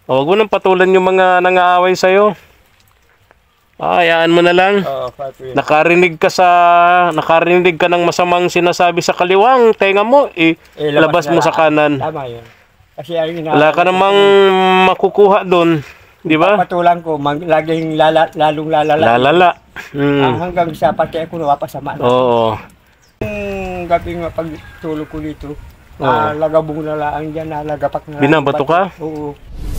Huwag mo nang patulan yung mga nangaaway sa'yo. Hayaan mo na lang. Oo, Papi. Nakarinig ka ng masamang sinasabi sa kaliwang tenga mo, labas mo sa kanan. Tama yun. Kasi ayun Wala ka namang makukuha doon, di ba? patulang ko, laging lalong lalala. Lalala. Hanggang sa pati ako nawapasama na. Oo. Yung gabi nga pagtulog ko dito, Oo. lagabong na lang dyan, lagapak na lang. Binabato ka? Oo.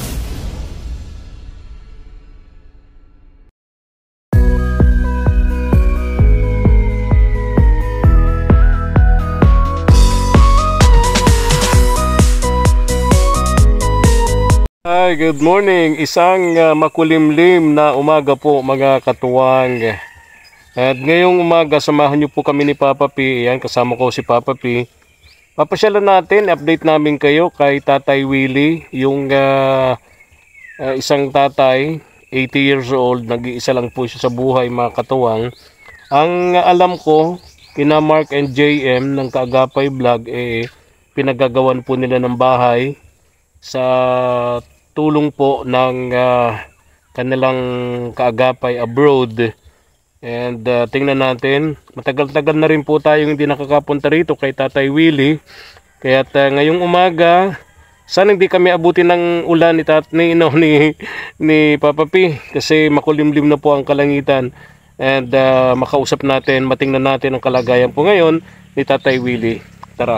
Hi, good morning. Isang makulimlim na umaga po mga katuwang. At ngayong umaga, samahan niyo po kami ni Papa P. Ayan, kasama ko si Papa P. Papasyalan natin, update namin kayo kay Tatay Willie. Yung isang tatay, 80 years old, nag-iisa lang po siya sa buhay mga katuwang. Ang alam ko, kina Mark and JM ng Kaagapay Vlog, pinagagawan po nila ng bahay sa tulong po ng kanilang kaagapay abroad. And tingnan natin, matagal-tagal na rin po tayong hindi nakakapunta rito kay Tatay Willie. Kaya't ngayong umaga, sana hindi kami abutin ng ulan ni Papa P, kasi makulimlim na po ang kalangitan. And makausap natin, matingnan natin ang kalagayan po ngayon ni Tatay Willie. Tara.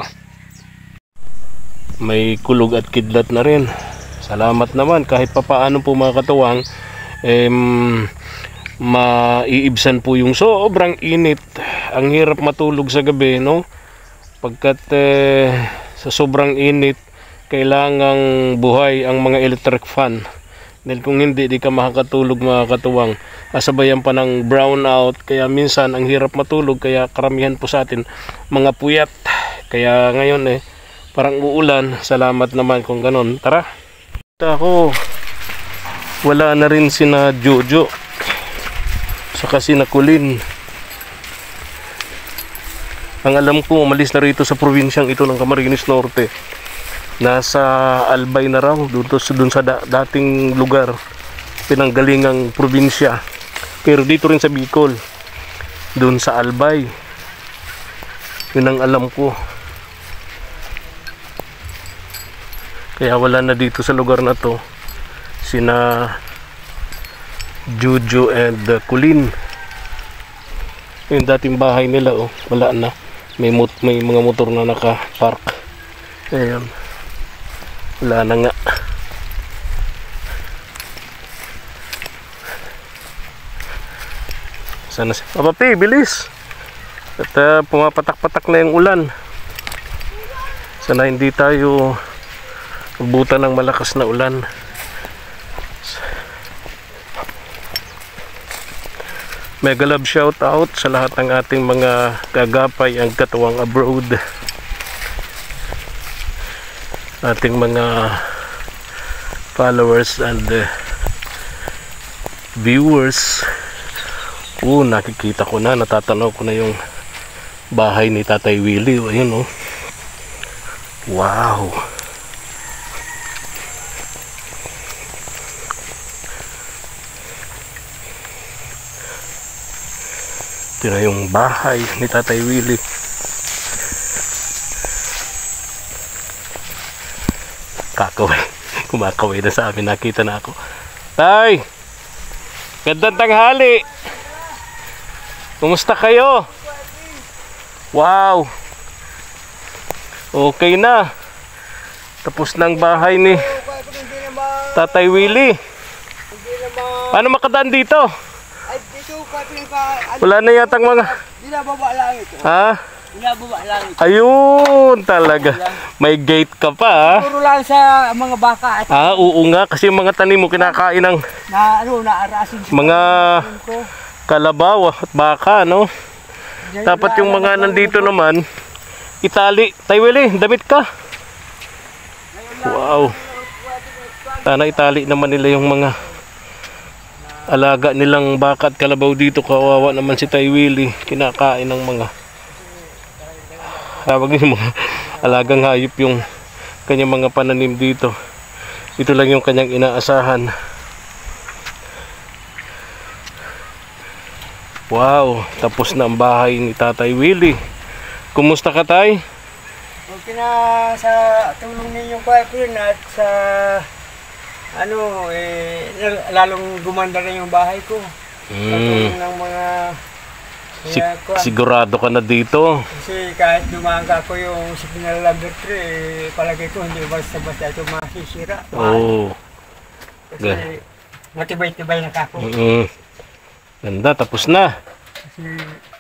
May kulog at kidlat na rin. Salamat naman kahit papaano po mga katuwang, maiibsan po yung sobrang init. Ang hirap matulog sa gabi, no? Pagkat sa sobrang init, kailangang buhay ang mga electric fan. Dahil kung hindi, di ka makakatulog mga katuwang. Asabayan pa ng brownout, kaya minsan ang hirap matulog, kaya karamihan po sa atin mga puyat. Kaya ngayon parang uulan. Salamat naman kung ganon. Tara. Ako, wala na rin sina Jojo saka sina Kulin. Ang alam ko, umalis na rito sa probinsyang ito ng Camarines Norte. Nasa Albay na raw, doon sa dating lugar, pinanggalingang probinsya. Pero dito rin sa Bicol, doon sa Albay. Yun ang alam ko. Kaya wala na dito sa lugar na to sina Jojo and Kulin. Yung dating bahay nila, wala na. May mga motor na naka-park. Ayan. Wala na nga. Sana si Papa P, bilis. At pumapatak-patak na yung ulan. Sana hindi tayo buta ng malakas na ulan. Mega love shout out sa lahat ng ating mga kagapay ang katuwang abroad, ating mga followers and viewers. Nakikita ko na, natatanaw ko na yung bahay ni Tatay Willie. Ayun, wow. Ito na yung bahay ni Tatay Willie. Kakaway. Kumakaway na sa amin. Nakita na ako. Tay! Gandang tanghali! Kumusta kayo? Wow! Okay na. Tapos na ang bahay ni Tatay Willie. Paano makadaan dito? Wala na yatang mga... Binababa lang ito. Ha? Binababa lang ito. Ayun talaga. May gate ka pa, ha? Puro lang sa mga baka at Oo nga, kasi yung mga tanim mo kinakain ng naarasin mga kalabaw at baka, no? Dapat yung mga nandito naman itali. Tay Willie, damit ka. Wow. Sana itali naman nila yung mga alaga nilang baka at kalabaw dito. Kawawa naman si Tay Willie, kinakain ng mga tawag niyo mga alagang hayop yung kanyang mga pananim dito. Ito lang yung kanyang inaasahan. Wow, tapos na ang bahay ni Tatay Willie. Kumusta ka, Tay? Okay na sa tulong ninyong Kuya at sa lalong gumanda rin yung bahay ko. Sa tulong ng mga Sigurado ka na dito. kasi kahit dumaan ka ko yung signal number 3, palagay ko hindi basta-basta ito masisira. Oo. Kasi matibay-tibay na kako. Ganda, tapos na. Kasi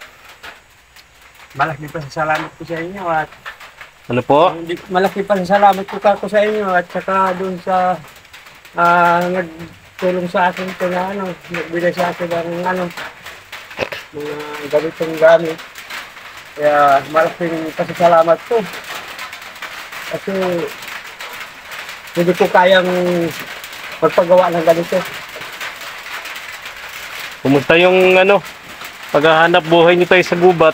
malaki pa sa salamat ko sa inyo at Ano po? malaki pa sa salamat ko kako sa inyo at saka doon sa nagtulong sa akin ko na nagbigay sa akin ng mga ganitong gamit. Kaya malaking pasasalamat ko. Kasi hindi ko kayang magpagawa ng ganito. Kumusta yung paghahanap buhay niyo tayo sa gubat?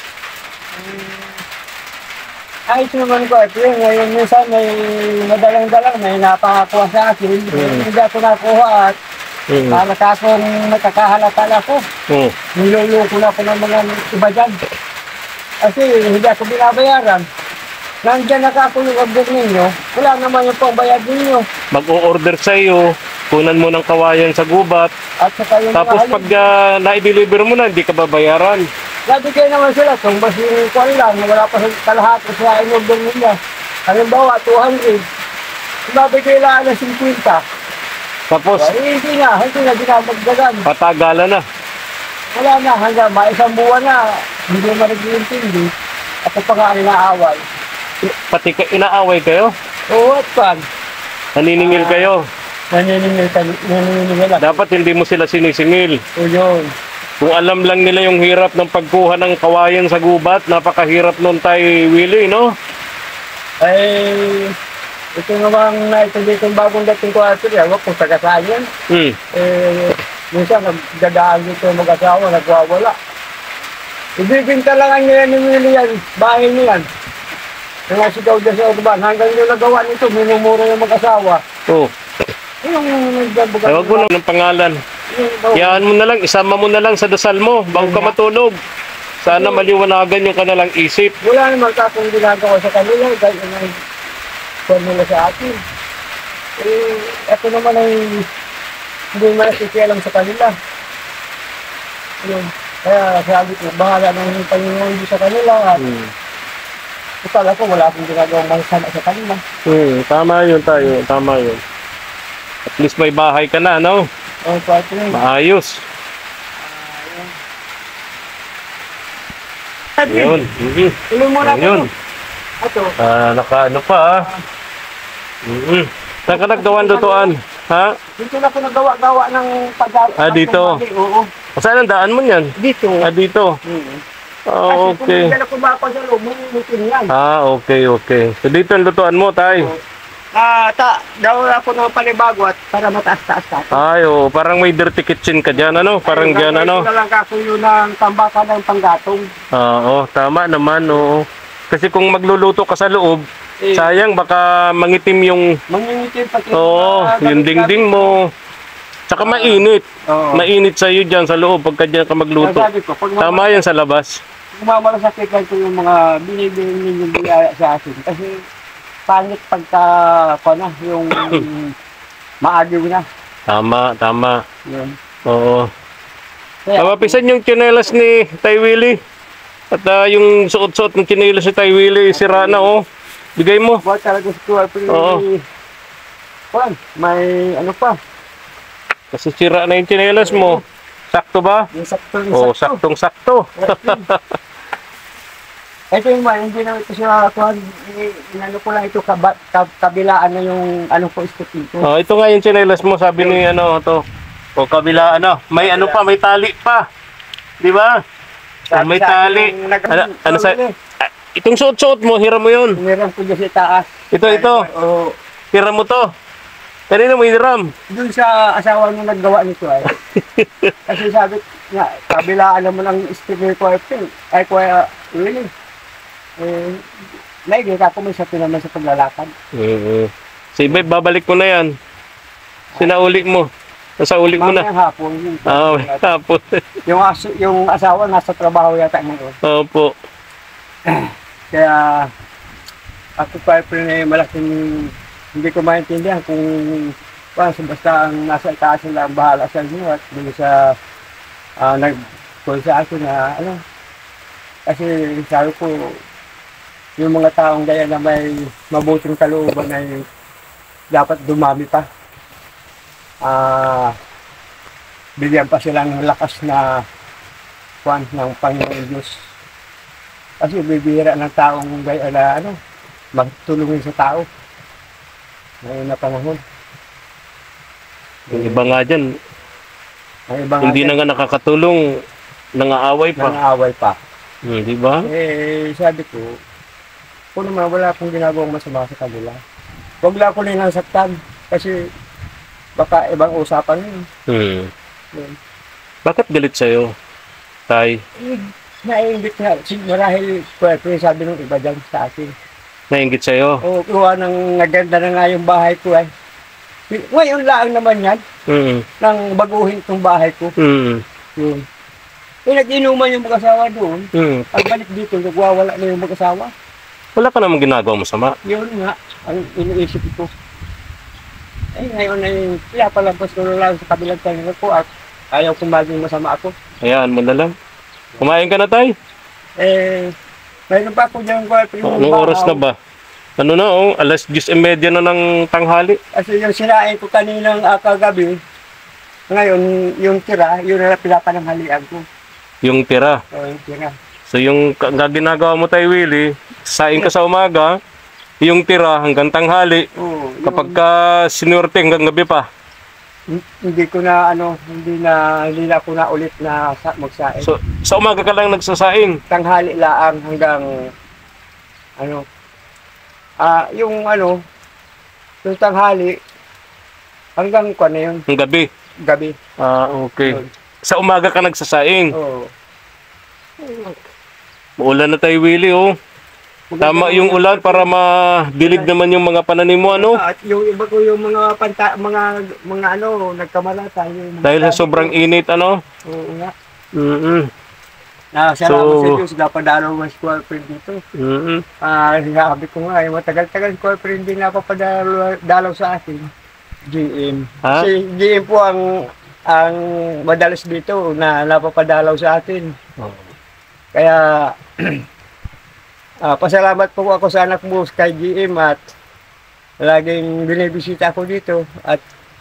Ayos naman ko. At yun, ngayon minsan may madalang-dalang, may napakakuha sa akin. Hindi ako nakuha at malaka akong nakakahalata na ako. Niluluko na ako ng mga iba dyan. Kasi hindi ako binabayaran. Nandiyan na ako yung order ninyo. Wala naman yung pangbayad ninyo. Mag-o-order sa iyo, kunan mo ng kawayan sa gubat. At saka yung Tapos mga pag na-deliver mo na, hindi ka babayaran. nabigay naman sila. Kung basi kwan lang, wala pa sa kalahati sa in-order nila. Halimbawa, 200. Nabigay lang na 50. Tapos Hindi na dinamagdagan. patagalan na. Wala na, hanggang isang buwan na, hindi mo nag-iintindi. Ako pa nga ang inaaway. Pati inaaway kayo? Oo, at pan. Naniningil kayo. Naniningil lang. Dapat hindi mo sila sinisingil. O yun. Kung alam lang nila yung hirap ng pagkuha ng kawayan sa gubat, napakahirap nun tayo, Willie, no? Ay, ito namang naitindi kong bagong dating ko ato, wag kung tagasaan yan. Minsan nagdadaan dito yung mag-asawa, nagwawala. Ibibinta lang ang nila ni Willie yan, bahay niyan. Nangasigaw dyan sa urban, hanggang yung nagawa nito, minumura yung mag-asawa. Oo. Yung nagdabugan. Huwag mo ng pangalan. Yan mo na lang, isama mo na lang sa dasal mo, bago ka matulog. Sana maliwanagan yung kanilang isip. Wala naman akong ginagawa sa kanila, dahil ang nila sa akin. Ako naman ay hindi nakikialam sa kanila. Yun. Kaya sabi ko, bahala ng Panginoon sa kanila. Total ako, wala akong ginagawang masama sa kanila. Tama yun tayo, tama yun. At least may bahay ka na, no? Oh, pati na. Maayos. Yun. Tuloy mo na Yun. Ito. Nakaano pa, ha? Saan ka naggawan dutuan? Ha? Dito na ako nagawa-gawa ng pag-gawa. Dito. Oo. Saan ang daan mo niyan? Dito. Dito. Oh, Kasi okay. kung hindi ako bako sa loob, mamunutin yan. Okay. So dito ang lutuan mo, tay. Daw ako ng panibago at para mataas-taas ka. Parang may dirty kitchen ka dyan, ano? Parang dyan, ano? Ito na lang kakuyo ng tambakan ng panggatong. Tama naman, oo. Kasi kung magluluto ka sa loob, sayang, baka mangitim yung... Mangingitin pati. yung dingding mo. Tsaka mainit. Mainit sa'yo dyan sa loob pagka dyan ka magluto. Tama yan sa labas. Malasakit lang ko yung mga binibili ninyong biyaya sa akin. Kasi pangit pagka yung maagyo na. Tama. Yun. Oo. Kaya, Mapisan yung tsinelas ni Tay Willie. At yung suot-suot ng tsinelas ni Tay Willie, sira na, oh. Bigay mo. Buat talaga sa tuwa. Oo. May ano pa. Kasi sira na yung tsinelas mo. Sakto ba? Yung sakto. Saktong-sakto. Ito yung hindi na ito siya, inano ko lang ito, kabilaan na yung ano ko, istutin ko. Ito nga yung tsinelas mo, sabi ni kabila, may ano pa, may tali pa. Di ba? May tali. Itong suot-suot mo, hiram mo yun. Hiniram ko dyan sa taas. Ito. Oo. Hiram mo to. Kanina mo hiram. Doon sa asawa mo naggawa nito ay. Kasi sabi nga, kabilaan naman ang sticker ko ay kuya, really. Naigil ka ako may sabi naman sa paglalakad. Sa iba, babalik mo na yan. Sinauli mo. Nasa uli mo na. Mamayang hapon. Tapos. Yung asawa nasa trabaho yata ngayon. Opo. Kaya ako pa rin malaking hindi ko maintindihan kung basta ang nasa itaas nila ang bahala sa inyo at hindi sa nag-call sa akin na kasi sabi ko yung mga taong gaya na may mabuting kalooban ay dapat dumami pa. Bigyan pa silang lakas na ng Panginoon Diyos. Kasi bibihira ng taong gaya na magtulungin sa tao. Ngayon na panahon. Yung iba nga dyan, hindi na nga nakakatulong, nangaaway pa. Nangaaway pa. Di ba? Sabi ko, kung naman wala akong ginagawang masama sa kanila, huwag lang ako nilang saktan. Kasi baka ibang usapan yun. Bakit galit sa'yo, Tay? Naiingit nga. Marahil sabi ng iba dyan sa akin. Nainggit sa'yo? Oo, kuha ng naganda na nga yung bahay ko eh. Ngayon lang naman yan. Nang baguhin itong bahay ko. Yun. Nag-inuman yung mag-asawa doon. Pagbalik dito, nagwawala na yung mag-asawa. Wala ka namang ginagawa masama. Yun nga, ang iniisip ko. Ngayon ay pinapalampas ko na lang sa kabilang tayo ko at ayaw kong maging masama ako. Hayaan mo na lang. Kumain ka na, Tay? Mayroon pa ako dyan ko. Anong oras na ba? Ano na, alas 10:30 na ng tanghali. Kasi yung sinain ko kaninang kagabi, ngayon, yung tira, yun na pinapananghalian ko. Yung tira? Oo, yung tira. So yung ginagawa mo, Tay Willie, saing ka sa umaga, yung tira hanggang tanghali. Oo. Kapag ka sinuwerte hanggang gabi pa. Hindi ko na, hindi na ako na ulit na magsaing. So, sa umaga ka lang nagsasaing? Tanghali laang hanggang, yung tanghali, hanggang na yun. Ang gabi? Gabi. Okay. Yun. Sa umaga ka nagsasaing? Oo. Uulan na tayo, Willie, Tama yung ulan para mabilig naman yung mga pananim mo, At yung iba ko yung mga nagkamalata. Dahil sa sobrang init, Oo nga. Salamat sa Diyos, napadalaw ang square friend dito. Sabi ko nga, matagal-tagal square friend din napapadalaw sa akin. GM. Kasi GM po ang madalas dito na napapadalaw sa atin. Kaya, pasalamat po ako sa anak mo kay GM at laging binibisita ako dito at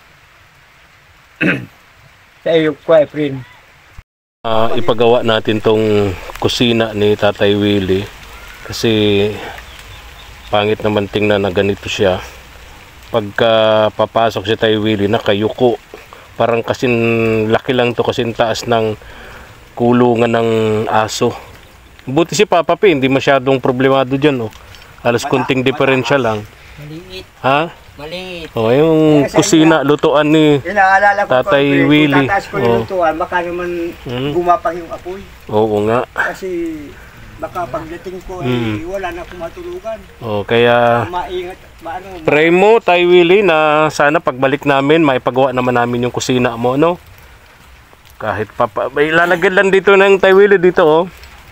sa iyo, Kuya Efren. Ipagawa natin tong kusina ni Tatay Willie kasi pangit naman tingnan na ganito siya. Pagka papasok si Tatay Willie nakayuko, parang kasing laki lang to, kasing taas ng kulungan ng aso. Buti si Papa P, hindi masyadong problemado dyan, Alas kunting diferensya lang. Maliit. Ha? Maliit. Yung kusina, lutuan ni Tatay Willie. Kung tataas ko yung lutuan, baka naman gumapang yung apoy. Oo nga. Kasi baka pagdating ko wala na akong matulugan. Kaya maingat, pray mo, Tay Willie, na sana pagbalik namin, maipagawa naman namin yung kusina mo, Kahit ilalagay lang dito ng Tay Willie dito,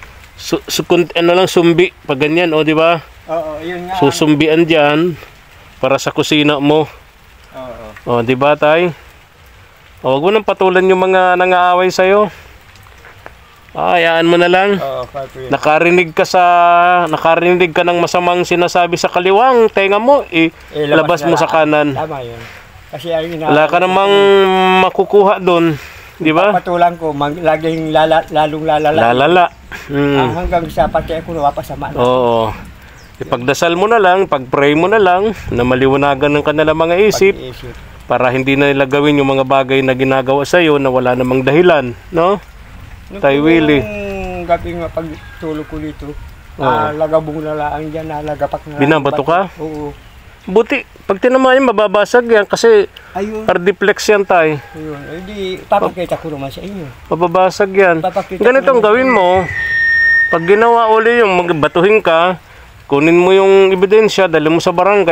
sumbi, pag ganyan, di ba? Oo, yun nga. Susumbian dyan para sa kusina mo. Oo. Di ba, Tay? Huwag mo nang patulan yung mga nangaaway sa'yo. Hayaan mo na lang. Nakarinig ka ng masamang sinasabi sa kaliwang tenga mo, labas mo sa kanan. Tama yun. Kasi wala ka namang makukuha doon. Di ba? Patulang ko, laging lalong lalala. Lalala. Hanggang sa pati ako nawapasama na. Oo. Ipagdasal mo na lang, pag-pray mo na lang, na maliwanagan ng kanilang mga isip, para hindi na nila gawin yung mga bagay na ginagawa sa iyo na wala namang dahilan, Tay Willie. Nung gabi nga pagtulog ko dito, lagabong na lang dyan, lagapak na. Binabato ka? Oo. Buti, pag tinamayan, mababasag yan kasi hardiplex yan, Tay. Ayun, hindi, papakita ko naman sa inyo. Mababasag yan. Ganitong gawin mo, pag ginawa uli yung magbatuhin ka, kunin mo yung ebidensya, dali mo sa barangay,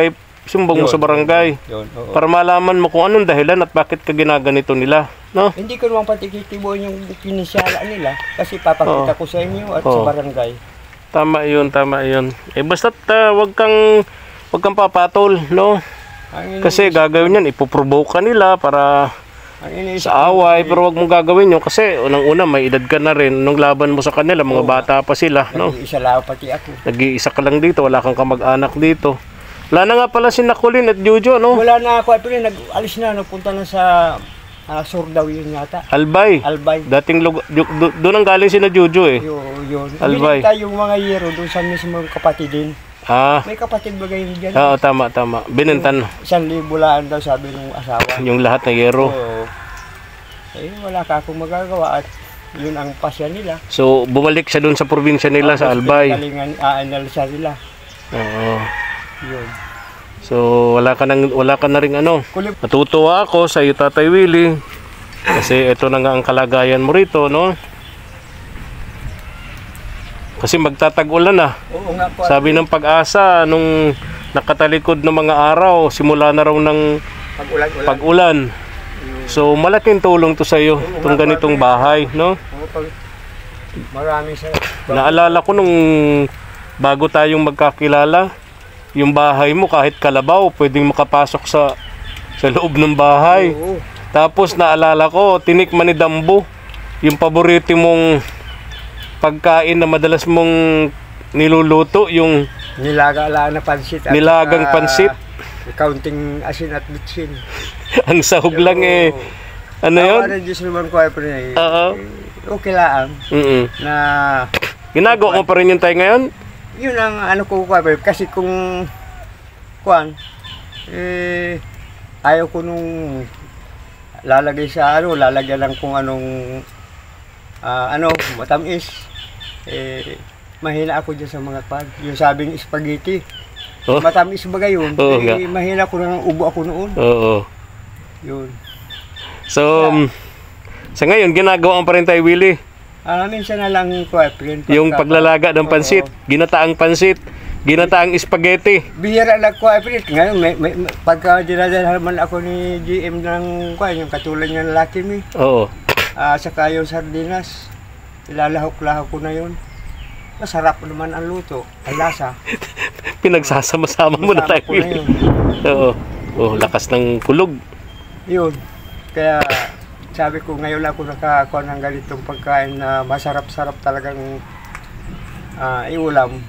sumbong mo Yun. sa barangay. Yun, oo. Para malaman mo kung anong dahilan at bakit ka ginaganito nila, no? Hindi ko naman patikitibuin yung pinisyala nila kasi papakita ko sa inyo at sa Oo. barangay. Tama 'yun, tama 'yun. Basta't wag kang papatol, no? Ang Kasi gagawin 'yan, ipoprovoke ka nila para ang iniisip sa away, pero wag mong gagawin 'yun kasi unang-una may edad ka na rin nung laban mo sa kanila, mga bata pa sila, no? Isa lang pati ako. Nag-iisa ka lang dito, wala kang kamag-anak dito. Wala na nga pala si Nakulin at Jojo, no? Wala na ako, pero nag-alis na, nagpunta na sa Surdaw yun yata. Albay. Albay. Dating doon ang galing si na Jojo eh. Yun. Albay. Binigta yung mga yero doon sa mismo kapatid din. Ah, May kapatid ba ganyan dyan? oo, tama. Binentan 1,000 laan daw sabi ng asawa. yung lahat ng yero. Oo. Wala ka akong magagawa at yun ang pasya nila. So, bumalik siya doon sa probinsya nila sa Albay. Kalingan, aanalisa nila. Oo. Yun. So, wala ka na ring ano. Kulip. Natutuwa ako sa iyo, Tatay Willie. Kasi ito na nga ang kalagayan mo rito, no? Kasi magtatag-ulan na. Oo nga po. Sabi ng Pag-asa, nung nakatalikod ng mga araw, simula na raw ng Pag-ulan-ulan. pag-ulan. So, malaking tulong to sa iyo, itong ganitong bahay, no? Marami sa... Naalala ko nung bago tayong magkakilala, yung bahay mo kahit kalabaw, pwedeng makapasok sa loob ng bahay. Oo. Tapos naalala ko, tinikman ni Dambo, yung paborito mong pagkain na madalas mong niluluto, yung Nilaga na pansit. At nilagang pansit. Counting asin at bitsin. Ang sahog lang eh. Ano yun? Ano Diyos naman ko ay Oo. okay lang na Ginagawa mo pa rin yung tayo ngayon? yun ang ano ko kasi kung kuan ayaw ko nung lalagay sa lalagyan lang kung anong matamis mahina ako dyan sa mga pag yung sabing spaghetti matamis ba gayon mahina ko nang ubo ako noon. Yun. So sa ngayon ginagawa mo pa rin tayo, Willie? Minsan na lang yung paglalaga ng pansit, ginataang pansit, ginataang spaghetti. Bihira lang ko ngayon pagka dinadalhan ako ni GM ng yung katulad ng lalaki mi. Saka yung sardinas, ilalahok-lahok ko na yun. Masarap naman ang luto, ang lasa. Pinagsasama-sama mo na tayo. Lakas ng kulog. Yun. Kaya sabi ko ngayon ako nakakuha ng ganitong pagkain na masarap-sarap talagang iulam.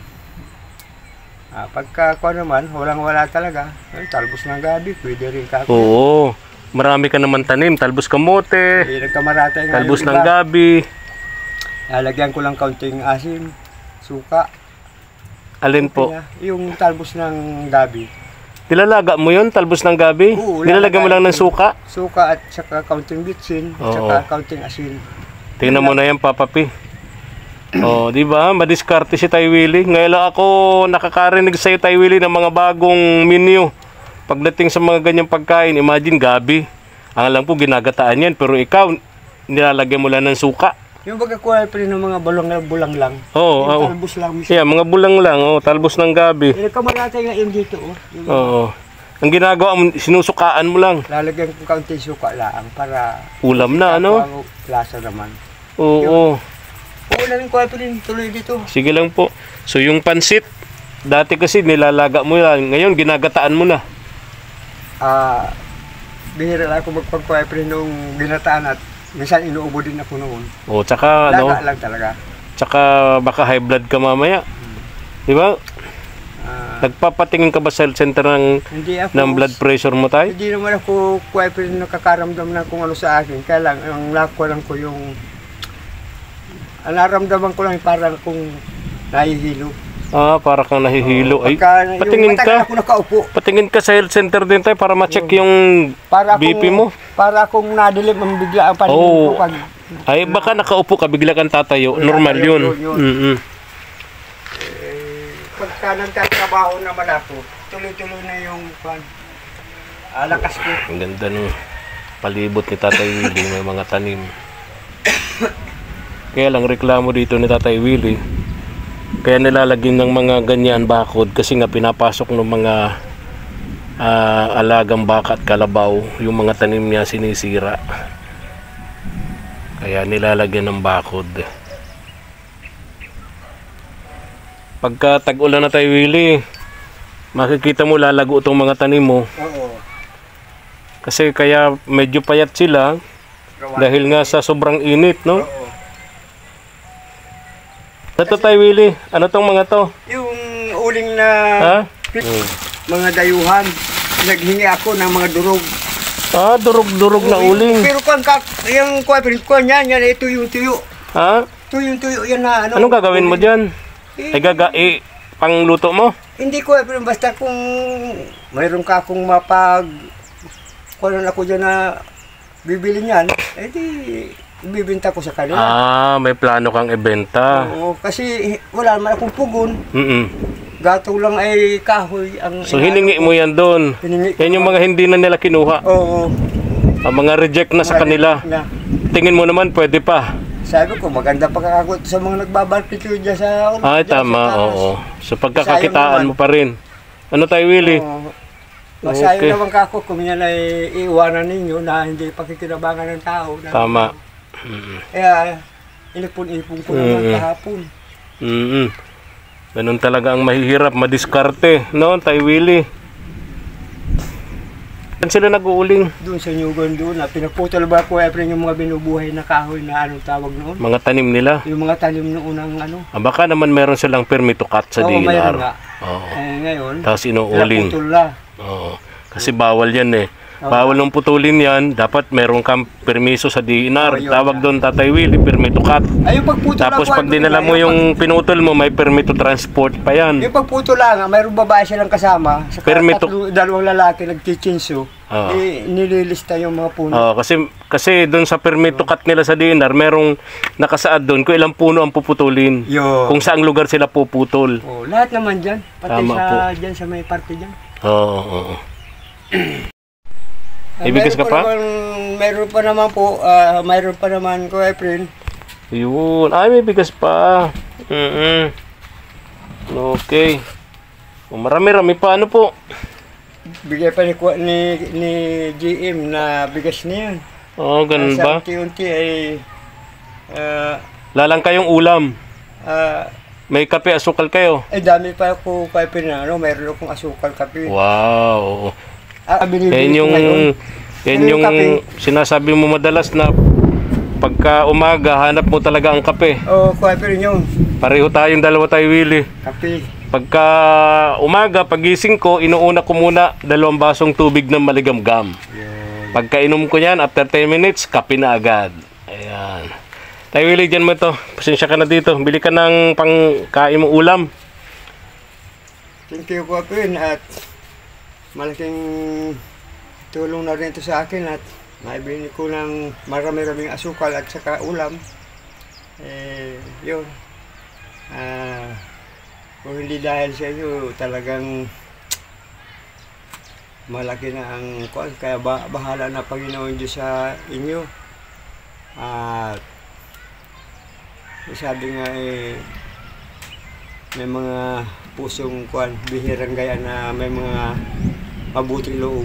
Pagka naman, walang-wala talaga. Talbos ng gabi, pwede rin ka. Oo. Marami ka naman tanim. Talbos kamote, talbos ng gabi. Lalagyan ko lang kaunting asin, suka. Alin po? Yung talbos ng gabi. Nilalaga mo yun, talbos ng gabi? Oo, nilalagyan mo lang ng suka? Suka at saka kaunting bitsin, saka kaunting asin. Tingnan mo na yan, Papa P. Di ba? Madiskarte si Tay Willie. Ngayon lang ako nakakarinig sa iyo, Tay Willie, ng mga bagong menu. Pagdating sa mga ganyang pagkain, imagine gabi. Ang alam po, ginagataan yan. Pero ikaw, nilalagyan mo lang ng suka. Yung pagkakuha pa rin ng mga bulang lang. Talbos lang. Yeah, mga bulang lang. Talbos ng gabi. Kamaratay nga yun dito. Ang ginagawa mo, sinusukaan mo lang. Lalagyan ko kaunting suka lang para... Ulam na, ano? Lasa naman. Oo. Uulamin ko pa rin tuloy dito. Sige lang po. So yung pansit, dati kasi nilalaga mo yan. Ngayon, ginagataan mo na. Bihira lang ako magpagkuha pa rin nung ginataan at minsan inuubo din ako noon. Tsaka Laga lang talaga. Tsaka baka high blood ka mamaya. Di ba? Nagpapatingin ka ba sa health center ng blood pressure mo tayo? Hindi naman ako kuha pa rin nakakaramdam na kung ano sa akin. Kaya lang, ang nakuha lang ko yung... Ang naramdaman ko lang parang kung nahihilo. Para kang nahihilo. Ay, patingin ka. Ako nakaupo. Patingin ka sa health center din tayo para ma-check yung BP mo. Para kung nadilim ang bigla ang paningin ko pag... Ay, baka nakaupo ka, bigla kang tatayo. Normal yun. Pagka nagtatrabaho naman ako, tuloy-tuloy na yung lakas ko. Ang ganda ng palibot ni Tatay Willie, may mga tanim. Kaya lang reklamo dito ni Tatay Willie. Kaya nilalagyan ng mga ganyan bakod kasi nga pinapasok ng mga alagang baka at kalabaw, yung mga tanim niya sinisira. Kaya nilalagyan ng bakod. Pagka tag-ulan na tayo, Willie, makikita mo lalago itong mga tanim mo. Oo. Kasi kaya medyo payat sila dahil nga sa sobrang init, no? Oo. Ito tayo, Willie. Ano tong mga to? Yung uling na Ha? mga dayuhan, naghingi ako ng mga durog. Durog-durog na uling. Pero yung kuwan yan, ito yung tuyo. Ha? Ito yung tuyo yan na ano. Anong gagawin mo dyan? Pangluto mo? Hindi ko, pero basta kung mayroon ka akong kung ako dyan na bibili niyan, di ibibenta ko sa kanila. May plano kang ibenta. Oo, kasi wala naman akong pugon. Gato lang ay kahoy. So hiningi mo yan doon? Yan yung mga hindi na nila kinuha? Oo. Ang mga reject na sa kanila? Tingin mo naman pwede pa? Sabi ko, maganda pagkakagot sa mga nagbabarbecue dyan sa... Tama, oo. So pagkakakitaan mo pa rin. Ano tayo, Willie? Masayo naman kako kung yan ay iiwanan ninyo na hindi pakikinabangan ng tao. Tama. Kaya, inipon-ipon ko naman kahapon. Ganun talaga ang mahihirap, madiskarte, no, tayo, Willie? Saan sila nag-uuling? Doon sa Nyugan doon, pinaputol ba ko yung mga binubuhay na kahoy na anong tawag noon? Mga tanim nila? Yung mga tanim noon ng ano. Baka naman meron silang permit to cut sa DNR. Mayroon nga. Ngayon, tapos inuuling. pinaputol na. Kasi bawal yan eh. Bawal nung putulin yan, dapat meron kang permiso sa DNR. Tawag doon, Tatay Willie, permit to cut. Yung pagputol tapos pag dinala mo yung pinutol mo, may permit to transport pa yan. Yung pagputol lang, mayroong babae silang kasama. Permit dalawang lalaki nagchichinso. Nililista yung mga puno. Kasi doon sa permit to cut nila sa DNR, merong nakasaad doon kung ilang puno ang puputulin. Kung saang lugar sila puputol. Lahat naman dyan. Pati Tama dyan sa may parte dyan. Oo. Ibigas ka pa? Mayroon pa naman po. Mayroon pa naman ko, April. Yun. May bigas pa. Okay. Marami-rami pa. Ano po? Bigay pa ni GM na bigas niya. Ganun ba? Sa unti-unti ay... lalang kayong ulam. May kape, asukal kayo? Dami pa ako kape na. Mayroon akong asukal kape. Wow. Yan yung sinasabi mo madalas na pagka umaga, hanap mo talaga ang kape. Kape rin yun. Pareho tayong dalawa tayo, Willie. Kape. Pagka umaga, pagising ko, inuuna ko muna 2 basong tubig ng maligamgam. Pagka inom ko yan, after 10 minutes, kape na agad. Ayan. Tayo, Willie, dyan mo ito. Pasensya ka na dito. Bili ka ng pangkain mong ulam. Thank you, Kape. At malaking tulong na rin ito sa akin at maibili ko ng marami-raming asukal at saka ulam. Yun. Kung hindi dahil sa iyo, talagang malaki na ang kuwan. Kaya bahala na Panginoon Diyos sa inyo. At sabi nga may mga pusong kuwan, bihirang gaya na may mga mabuting loob.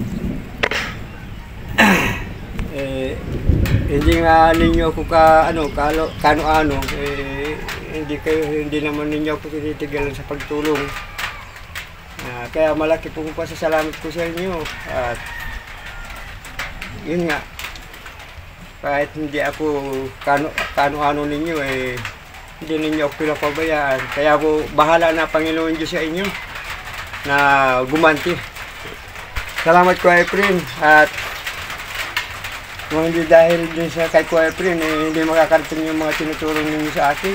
Hindi nga ninyo ako kano-ano, hindi naman ninyo ako tinitigilan sa pagtulong. Kaya malaki po pasasalamat ko sa inyo. At yun nga, kahit hindi ako kano-ano ninyo, hindi ninyo ako pinapabayaan. Kaya po, bahala na Panginoon Diyos sa inyo na gumanti. Salamat ko, Efren. At kung hindi dahil din sa kay ko, Efren, hindi makakarating yung mga tinutulong ninyo sa akin.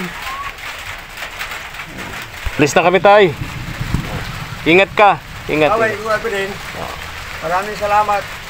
Please na kami, Tay. Ingat ka. Ingat. Okay, ko, Efren. Maraming salamat.